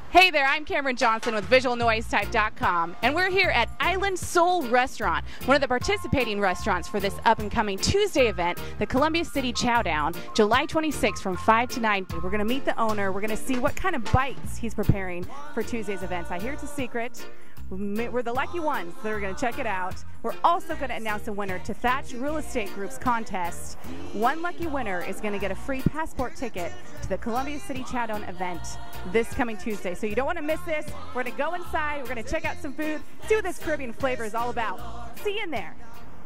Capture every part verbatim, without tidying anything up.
Hey there, I'm Cameron Johnson with Visual Noise Type dot com, and we're here at Island Soul Restaurant, one of the participating restaurants for this up-and-coming Tuesday event, the Columbia City Chowdown, July twenty-sixth from five to nine. We're going to meet the owner. We're going to see what kind of bites he's preparing for Tuesday's events. I hear it's a secret. We're the lucky ones that are going to check it out. We're also going to announce a winner to Thatch Real Estate Group's contest. One lucky winner is going to get a free passport ticket to the Columbia City Chowdown event this coming Tuesday. So you don't want to miss this. We're going to go inside. We're going to check out some food, see what this Caribbean flavor is all about. See you in there.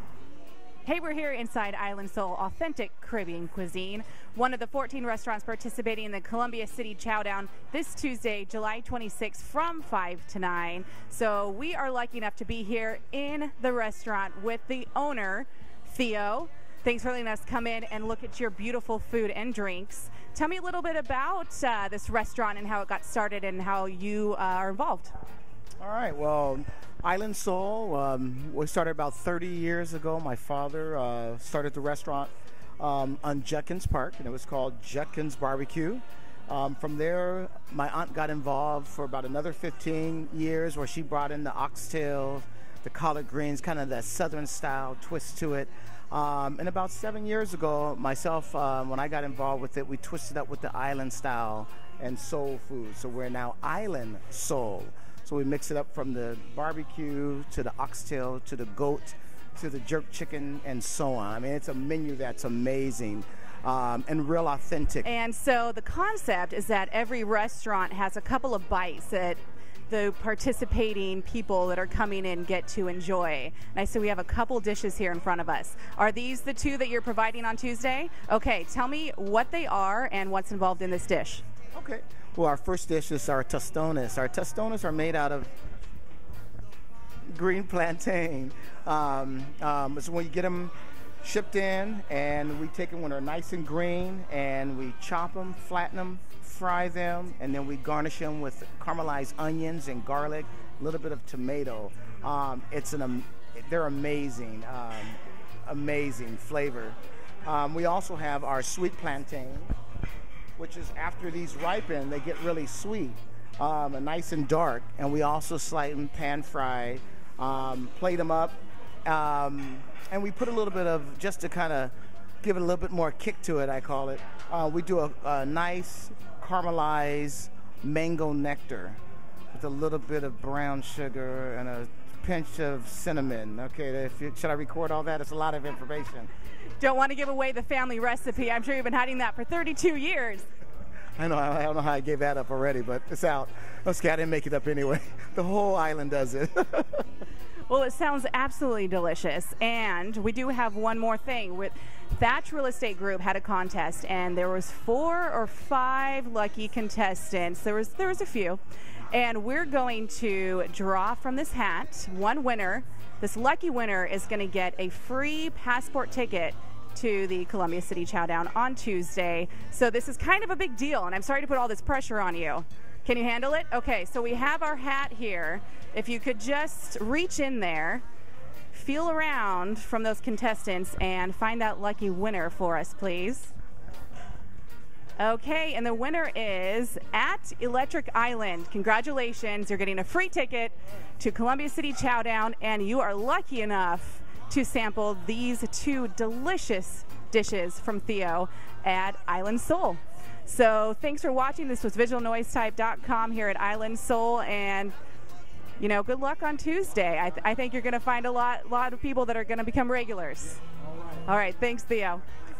Hey, we're here inside Island Soul, authentic Caribbean cuisine. One of the fourteen restaurants participating in the Columbia City Chowdown this Tuesday, July twenty-sixth from five to nine. So we are lucky enough to be here in the restaurant with the owner, Theo. Thanks for letting us come in and look at your beautiful food and drinks. Tell me a little bit about uh, this restaurant and how it got started and how you uh, are involved. All right, well, Island Soul, um, we started about thirty years ago. My father uh, started the restaurant um, on Judkins Park, and it was called Judkins Barbecue. Um, from there, my aunt got involved for about another fifteen years, where she brought in the oxtail, the collard greens, kind of that southern style twist to it. Um, and about seven years ago, myself, um, when I got involved with it, we twisted up with the island style and soul food. So we're now Island Soul. So we mix it up from the barbecue to the oxtail to the goat to the jerk chicken and so on. I mean, it's a menu that's amazing um, and real authentic. And so the concept is that every restaurant has a couple of bites that the participating people that are coming in get to enjoy. And I see we have a couple dishes here in front of us. Are these the two that you're providing on Tuesday? Okay, tell me what they are and what's involved in this dish. Okay. Well, our first dish is our tostones. Our tostones are made out of green plantain. Um, um, so when you get them shipped in, and we take them when they're nice and green, and we chop them, flatten them, fry them, and then we garnish them with caramelized onions and garlic, a little bit of tomato. Um, it's an um, they're amazing, um, amazing flavor. Um, we also have our sweet plantain, which is after these ripen, they get really sweet um, and nice and dark. And we also slice them, pan fry, um, plate them up, um, and we put a little bit of, just to kind of give it a little bit more kick to it, I call it, uh, we do a, a nice caramelized mango nectar with a little bit of brown sugar and a pinch of cinnamon. Okay, if you, should I record all that? It's a lot of information. Don't want to give away the family recipe. I'm sure you've been hiding that for thirty-two years. I know, I don't know how I gave that up already, but it's out. Okay, I didn't make it up anyway. The whole island does it. Well, it sounds absolutely delicious. And we do have one more thing. With Thatch Real Estate Group had a contest, and there was four or five lucky contestants. There was there was a few. And we're going to draw from this hat one winner. This lucky winner is going to get a free passport ticket to the Columbia City Chowdown on Tuesday. So this is kind of a big deal, and I'm sorry to put all this pressure on you. Can you handle it? Okay, so we have our hat here. If you could just reach in there, feel around from those contestants, and find that lucky winner for us, please. Okay, and the winner is at Electric Island. Congratulations, you're getting a free ticket to Columbia City Chowdown, and you are lucky enough to sample these two delicious dishes from Theo at Island Soul. So thanks for watching. This was Visual Noise Type dot com here at Island Soul, and you know, good luck on Tuesday. I, th I think you're going to find a lot, lot of people that are going to become regulars. All right. All right, thanks, Theo.